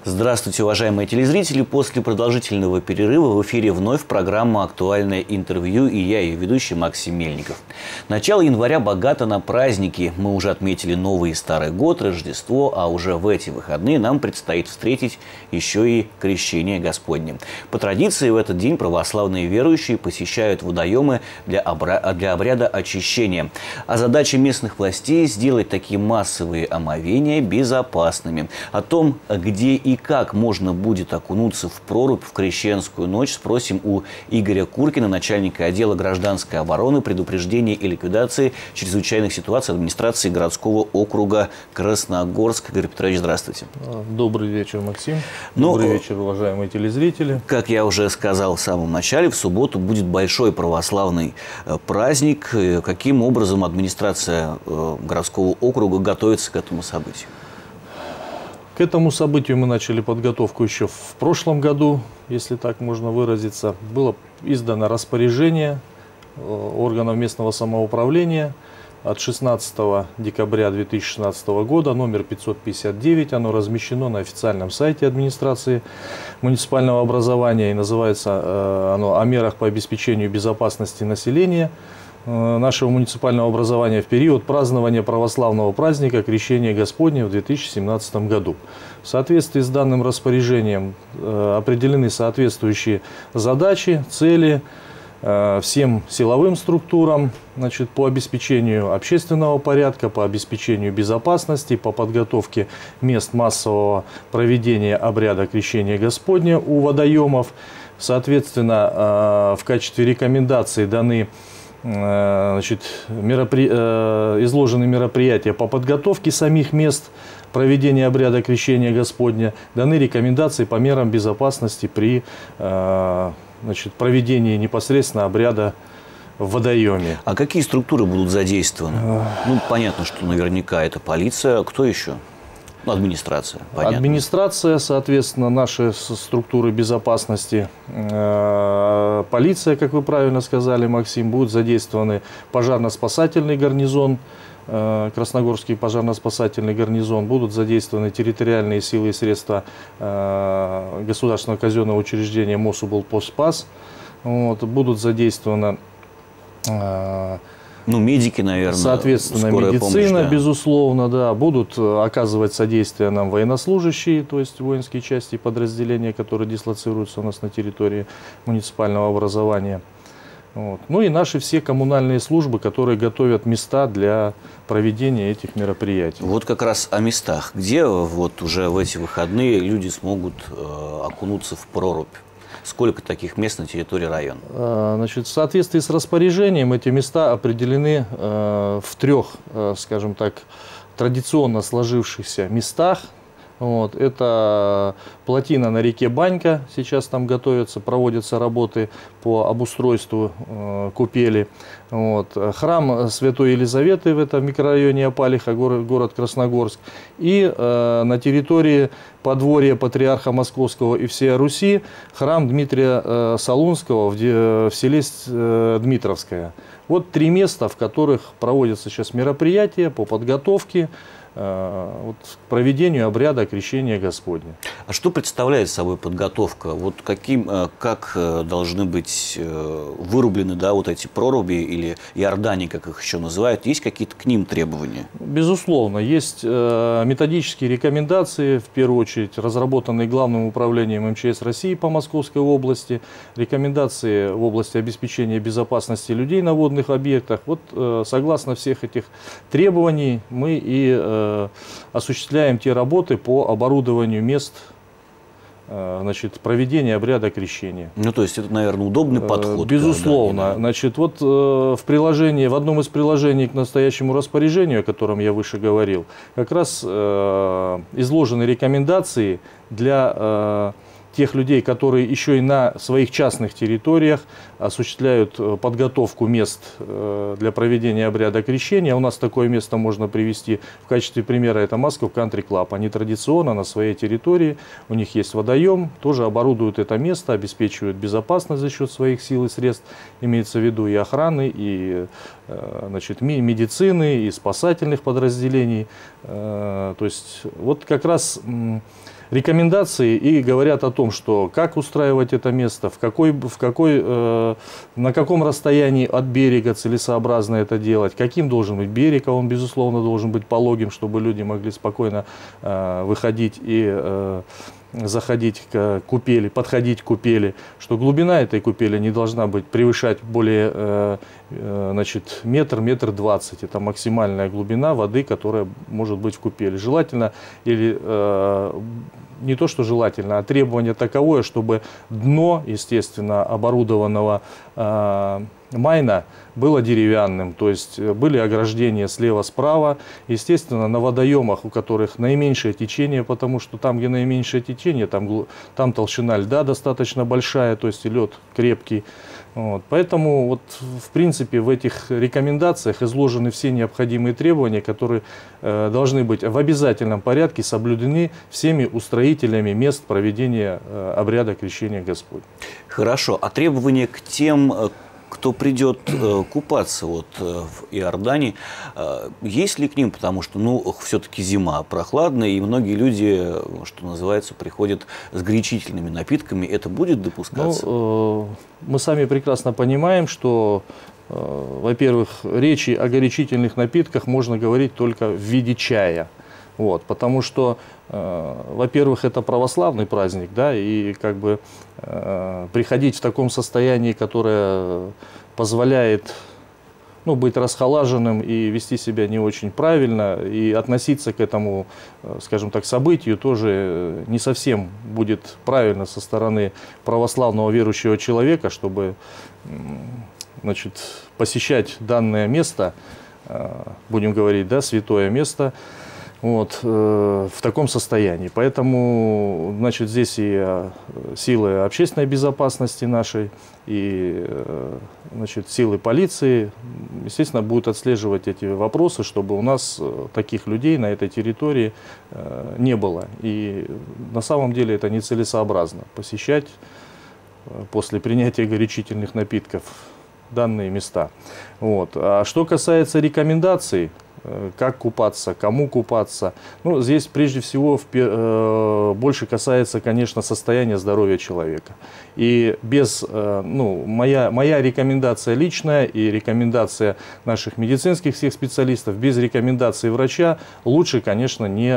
Здравствуйте, уважаемые телезрители. После продолжительного перерыва в эфире вновь программа «Актуальное интервью» и я, ее ведущий Максим Мельников. Начало января богато на праздники. Мы уже отметили Новый и Старый год, Рождество, а уже в эти выходные нам предстоит встретить еще и Крещение Господне. По традиции в этот день православные верующие посещают водоемы для обряда очищения. А задача местных властей – сделать такие массовые омовения безопасными. О том, где и как можно будет окунуться в прорубь в крещенскую ночь, спросим у Игоря Куркина, начальника отдела гражданской обороны, предупреждения и ликвидации чрезвычайных ситуаций администрации городского округа Красногорск. Игорь Петрович, здравствуйте. Добрый вечер, Максим. Добрый вечер, уважаемые телезрители. Как я уже сказал в самом начале, в субботу будет большой православный праздник. Каким образом администрация городского округа готовится к этому событию? К этому событию мы начали подготовку еще в прошлом году, если так можно выразиться. Было издано распоряжение органов местного самоуправления от 16 декабря 2016 года, номер 559. Оно размещено на официальном сайте администрации муниципального образования и называется оно «О мерах по обеспечению безопасности населения нашего муниципального образования в период празднования православного праздника Крещения Господня в 2017 году». В соответствии с данным распоряжением определены соответствующие задачи, цели всем силовым структурам, по обеспечению общественного порядка, по обеспечению безопасности, по подготовке мест массового проведения обряда Крещения Господня у водоемов. Соответственно, в качестве рекомендаций даны изложены мероприятия по подготовке самих мест проведения обряда Крещения Господня, даны рекомендации по мерам безопасности при проведении непосредственно обряда в водоеме. А какие структуры будут задействованы? Понятно, что наверняка это полиция. Кто еще? Администрация. Понятно. Администрация, соответственно, наши структуры безопасности, полиция, как вы правильно сказали, Максим, будут задействованы пожарно-спасательный гарнизон, Красногорский пожарно-спасательный гарнизон, будут задействованы территориальные силы и средства государственного казенного учреждения Мособлпоспас, будут задействованы медики, наверное. Соответственно, медицина, помощь, да. Безусловно, да. Будут оказывать содействие нам военнослужащие, то есть воинские части и подразделения, которые дислоцируются у нас на территории муниципального образования. И наши все коммунальные службы, которые готовят места для проведения этих мероприятий. Вот как раз о местах. Где уже в эти выходные люди смогут окунуться в прорубь? Сколько таких мест на территории района? В соответствии с распоряжением эти места определены в трех, скажем так, традиционно сложившихся местах. Это плотина на реке Банька, сейчас там проводятся работы по обустройству купели. Храм Святой Елизаветы в этом микрорайоне Опалиха, город Красногорск. И на территории подворья Патриарха Московского и всея Руси храм Дмитрия Солунского в селе Дмитровское. Вот три места, в которых проводятся сейчас мероприятия по подготовке к проведению обряда Крещения Господня. А что представляет собой подготовка? Как должны быть вырублены эти проруби или иордани, как их еще называют? Есть какие-то к ним требования? Безусловно, есть методические рекомендации, в первую очередь разработанные Главным управлением МЧС России по Московской области, рекомендации в области обеспечения безопасности людей на водных объектах. Согласно всех этих требований мы и осуществляем те работы по оборудованию мест проведения обряда крещения. То есть это, наверное, удобный подход. Безусловно. В одном из приложений к настоящему распоряжению, о котором я выше говорил, как раз изложены рекомендации для тех людей, которые еще и на своих частных территориях осуществляют подготовку мест для проведения обряда крещения. У нас такое место можно привести в качестве примера. Это Moscow Country Club. Они традиционно на своей территории, у них есть водоем, тоже оборудуют это место, обеспечивают безопасность за счет своих сил и средств, имеется в виду и охраны, и медицины, и спасательных подразделений. То есть как раз рекомендации и говорят о том, что как устраивать это место, на каком расстоянии от берега целесообразно это делать, каким должен быть берег, а он, безусловно, должен быть пологим, чтобы люди могли спокойно выходить и заходить к купели, подходить к купели, что глубина этой купели не должна быть превышать более метр, метр 20. Это максимальная глубина воды, которая может быть в купели. Желательно, или не то что желательно, а требование таковое, чтобы дно, естественно, оборудованного майна было деревянным, то есть были ограждения слева-справа. Естественно, на водоемах, у которых наименьшее течение, потому что там, где наименьшее течение, там толщина льда достаточно большая, то есть лед крепкий. Вот. Поэтому, вот, в принципе, в этих рекомендациях изложены все необходимые требования, которые должны быть в обязательном порядке соблюдены всеми устроителями мест проведения обряда крещения Господня. Хорошо. А требования к тем, кто придет купаться в Иордании, есть ли к ним? Потому что, все-таки зима прохладная, и многие люди, что называется, приходят с горячительными напитками. Это будет допускаться? Мы сами прекрасно понимаем, что, во-первых, речи о горячительных напитках можно говорить только в виде чая. Вот, потому что, во-первых, это православный праздник, да, и как бы приходить в таком состоянии, которое позволяет быть расхолаженным и вести себя не очень правильно, и относиться к этому, скажем так, событию тоже не совсем будет правильно со стороны православного верующего человека, чтобы, значит, посещать данное место, будем говорить, да, святое место, вот, в таком состоянии. Поэтому, значит, здесь и силы общественной безопасности нашей, и, значит, силы полиции, естественно, будут отслеживать эти вопросы, чтобы у нас таких людей на этой территории не было. И на самом деле это нецелесообразно посещать после принятия горячительных напитков данные места. Вот. А что касается рекомендаций, как купаться, кому купаться. Здесь прежде всего больше касается, конечно, состояния здоровья человека. И без, моя рекомендация личная и рекомендация наших медицинских всех специалистов, без рекомендации врача лучше, конечно, не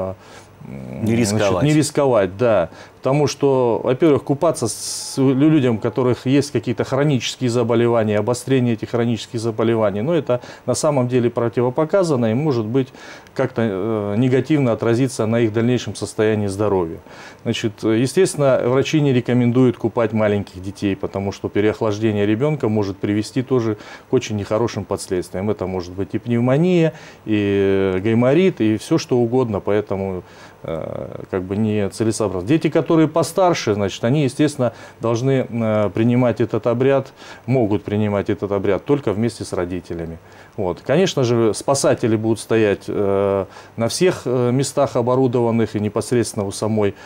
рисковать, да. Потому что, во-первых, купаться с людям, у которых есть какие-то хронические заболевания, обострение этих хронических заболеваний, это на самом деле противопоказано и может быть как-то негативно отразиться на их дальнейшем состоянии здоровья. Значит, естественно, врачи не рекомендуют купать маленьких детей, потому что переохлаждение ребенка может привести тоже к очень нехорошим последствиям. Это может быть и пневмония, и гайморит, и все что угодно, поэтому как бы не целесообразно. Дети, которые постарше, значит, они, естественно, должны принимать этот обряд, могут принимать этот обряд только вместе с родителями. Вот. Конечно же, спасатели будут стоять на всех местах оборудованных и непосредственно у самой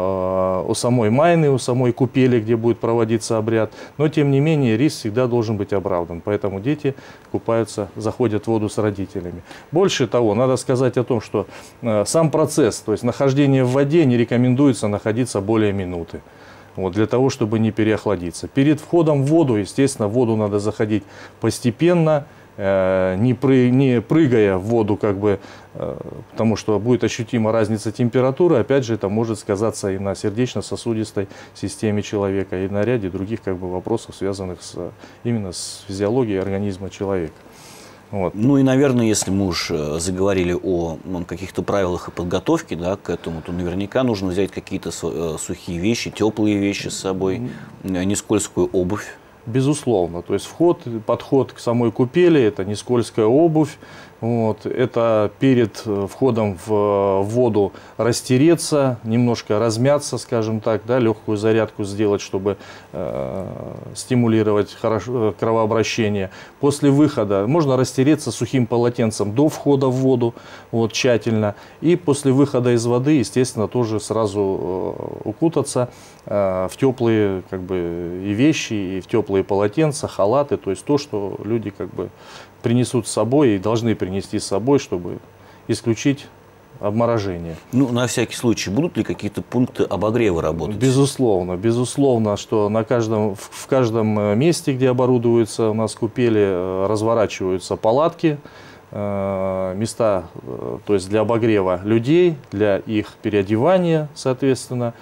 майны, у самой купели, где будет проводиться обряд. Но, тем не менее, риск всегда должен быть оправдан. Поэтому дети купаются, заходят в воду с родителями. Больше того, надо сказать о том, что сам процесс, то есть нахождение в воде, не рекомендуется находиться более минуты. Вот, для того, чтобы не переохладиться. Перед входом в воду, естественно, в воду надо заходить постепенно, не прыгая в воду, как бы, потому что будет ощутима разница температуры. Опять же, это может сказаться и на сердечно-сосудистой системе человека, и на ряде других как бы вопросов, связанных именно с физиологией организма человека. Вот. И, наверное, если мы уж заговорили о каких-то правилах и подготовке, да, к этому, то наверняка нужно взять какие-то сухие вещи, теплые вещи с собой, не скользкую обувь. Безусловно. То есть подход к самой купели – это не скользкая обувь. Вот. Это перед входом в воду растереться, немножко размяться, скажем так, да, легкую зарядку сделать, чтобы стимулировать кровообращение. После выхода можно растереться сухим полотенцем до входа в воду, вот, тщательно. И после выхода из воды, естественно, тоже сразу укутаться в теплые как бы, и вещи, и в теплые полотенца, халаты, то есть то, что люди как бы принесут с собой и должны принести с собой, чтобы исключить обморожения. Ну, на всякий случай, будут ли какие-то пункты обогрева работать? Безусловно, безусловно, что в каждом месте, где оборудуются у нас купели, разворачиваются палатки, места, то есть для обогрева людей, для их переодевания, соответственно.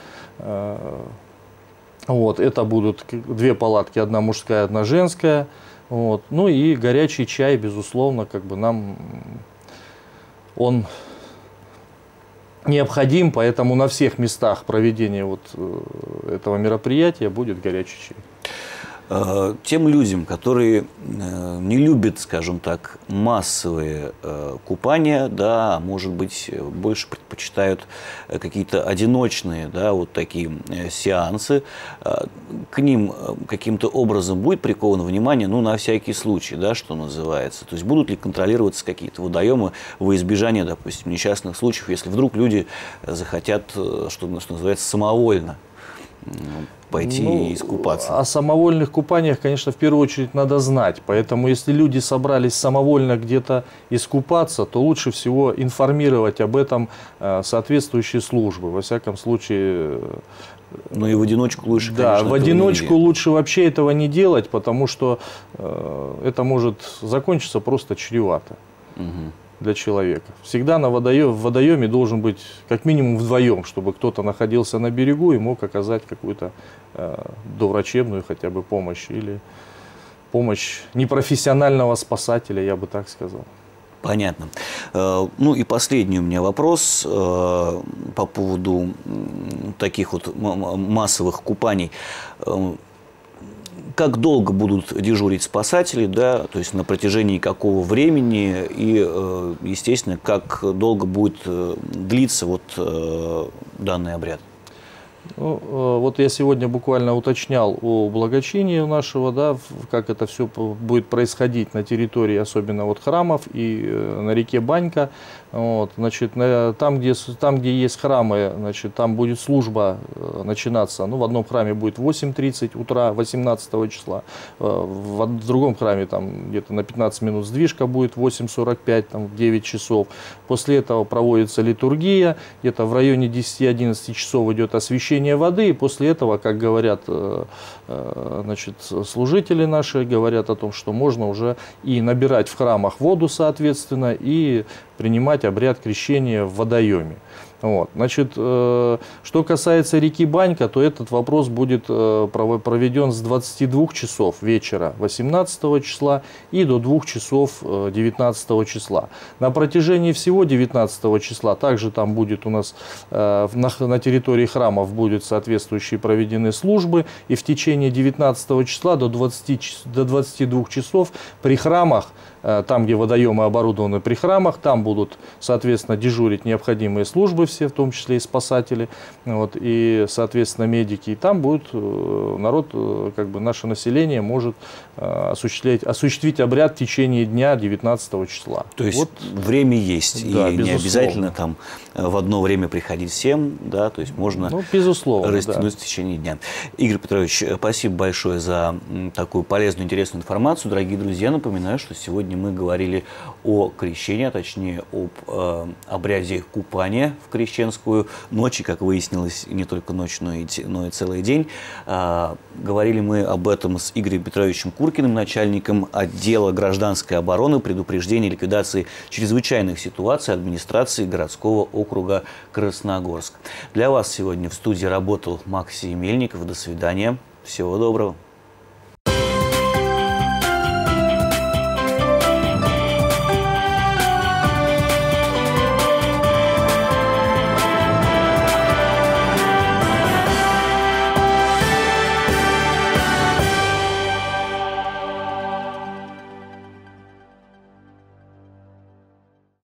Вот, это будут 2 палатки, одна мужская, одна женская. Вот. Ну и горячий чай, безусловно, как бы он необходим, поэтому на всех местах проведения вот этого мероприятия будет горячий чай. Тем людям, которые не любят, скажем так, массовые купания, да, может быть, больше предпочитают какие-то одиночные, да, вот такие сеансы, к ним каким-то образом будет приковано внимание, ну, на всякий случай, да, что называется. То есть будут ли контролироваться какие-то водоемы во избежание, допустим, несчастных случаев, если вдруг люди захотят, что называется, самовольно пойти и искупаться? О самовольных купаниях, конечно, в первую очередь надо знать. Поэтому, если люди собрались самовольно где-то искупаться, то лучше всего информировать об этом соответствующие службы. Во всяком случае... Ну и в одиночку лучше, да, конечно, в одиночку лучше вообще этого не делать, потому что это может закончиться просто чревато. Для человека. Всегда в водоеме должен быть как минимум вдвоем, чтобы кто-то находился на берегу и мог оказать какую-то доврачебную хотя бы помощь или помощь непрофессионального спасателя, я бы так сказал. Понятно. Ну и последний у меня вопрос по поводу таких вот массовых купаний. Как долго будут дежурить спасатели, да, то есть на протяжении какого времени и, естественно, как долго будет длиться вот данный обряд? Ну, вот я сегодня буквально уточнял о благочинии нашего, да, как это все будет происходить на территории, особенно вот храмов и на реке Банька. Вот, значит, там, где есть храмы, значит, там будет служба начинаться. Ну, в одном храме будет в 8:30 утра 18 числа, в другом храме там где-то на 15 минут сдвижка будет, 8:45, там, в 9 часов. После этого проводится литургия, где-то в районе 10-11 часов идет освящение воды, и после этого, как говорят, значит, служители наши, говорят о том, что можно уже и набирать в храмах воду, соответственно, и принимать обряд крещения в водоеме. Вот. Значит, что касается реки Банька, то этот вопрос будет проведен с 22 часов вечера 18 числа и до 2 часов 19 числа. На протяжении всего 19 числа также там будет у нас на территории храмов будут соответствующие проведены службы, и в течение 19 числа до 22 часов при храмах, там, где водоемы оборудованы при храмах, там будут, соответственно, дежурить необходимые службы все, в том числе и спасатели, вот, и, соответственно, медики. И там будет народ, как бы наше население может осуществить обряд в течение дня 19 числа. То есть вот, время есть, да, и безусловно. Не обязательно там в одно время приходить всем, да, то есть можно растянуть в течение дня. Игорь Петрович, спасибо большое за такую полезную, интересную информацию. Дорогие друзья, напоминаю, что сегодня мы говорили о крещении, а точнее об обряде купания в крещенскую ночь, и, как выяснилось, не только ночь, но и целый день. Говорили мы об этом с Игорем Петровичем Куркиным, начальником отдела гражданской обороны, предупреждения и ликвидации чрезвычайных ситуаций администрации городского округа Красногорск. Для вас сегодня в студии работал Максим Мельников. До свидания. Всего доброго.